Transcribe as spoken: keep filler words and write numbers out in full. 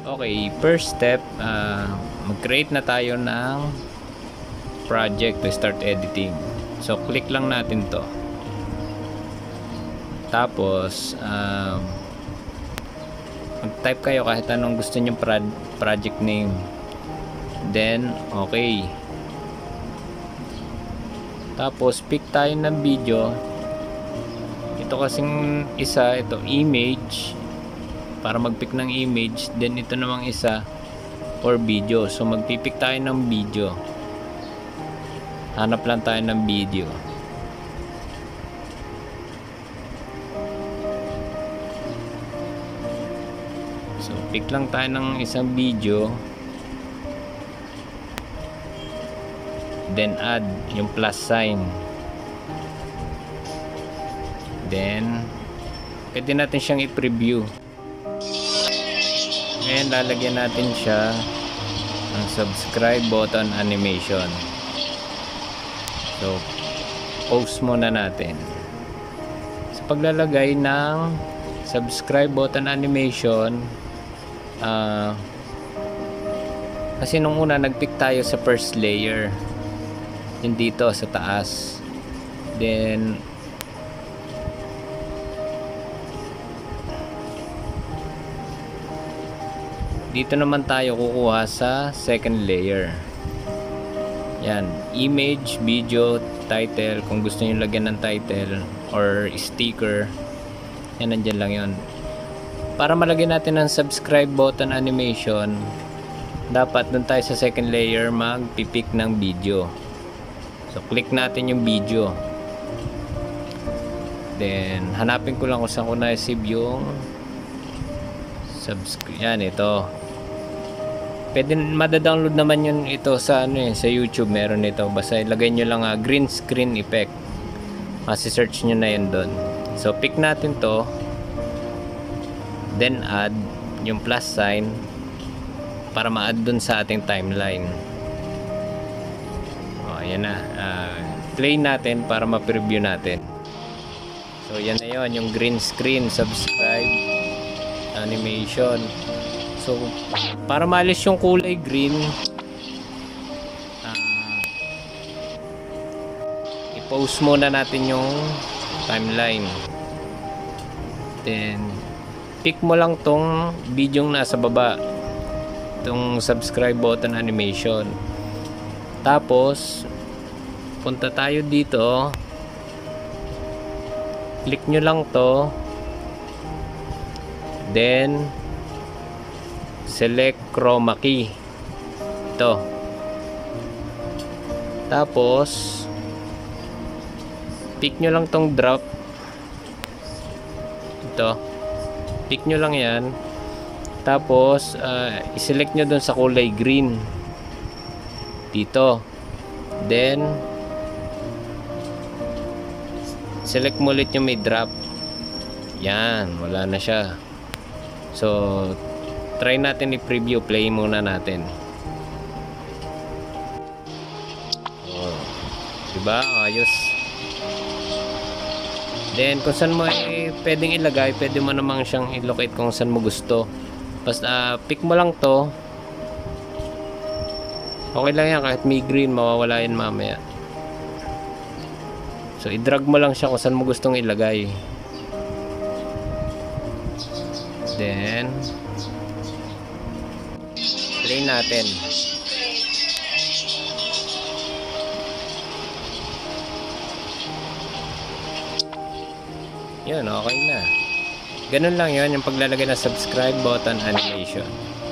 Okay, first step, uh, mag-create na tayo ng project to start editing. So, click lang natin to. Tapos, um, mag-type kayo kahit anong gusto nyo project name. Then, okay. Tapos, pick tayo ng video. Ito kasing isa, ito image. Para mag-pick ng image. Then, ito namang isa for video. So, magpipick tayo ng video. Hanap lang tayo ng video. So, pick lang tayo ng isang video. Then, add yung plus sign. Then, pwede natin siyang i-preview. Ngayon, lalagyan natin siya ng subscribe button animation. So, post muna natin. Sa paglalagay ng subscribe button animation, uh, kasi nung una nag-pick tayo sa first layer, yung dito sa taas. Then, dito naman tayo kukuha sa second layer. Yan, image, video, title, kung gusto niyo lagyan ng title or sticker, yan, nandyan lang yun. Para malagyan natin ng subscribe button animation, dapat dun tayo sa second layer mag-pick ng video. So, click natin yung video. Then, hanapin ko lang kung saan ko na-receive yung subscribe. Yan, ito. Pwede madadownload naman yun ito sa ano eh, sa YouTube meron ito. Basta ilagay nyo lang uh, green screen effect. Masi-search nyo na yun doon. So pick natin to. Then add yung plus sign para ma-add dun sa ating timeline. O, ayan na. Uh, play natin para ma-preview natin. So yan na yun, yung green screen subscribe animation. So, para maalis yung kulay green, uh, i-pause muna natin yung timeline. Then, pick mo lang tong video nasa baba, itong subscribe button animation. Tapos, punta tayo dito, click nyo lang to, then select chroma key. Ito. Tapos pick nyo lang tong drop. Ito. Pick nyo lang yan. Tapos uh, i-select nyo dun sa kulay green. Dito. Then select mo ulit yung may drop. Yan. Wala na siya. So try natin i-preview, play muna natin. Oh, diba? Ayos. Then, kung saan mo eh, pwedeng ilagay, pwede mo namang siyang i-locate kung saan mo gusto. Basta, uh, pick mo lang to. Okay lang yan, kahit may green, mawawala yan mamaya. So, i-drag mo lang siya kung saan mo gustong ilagay. Then, play natin. Yun, okay na. Ganun lang yun, yung paglalagay ng subscribe button animation.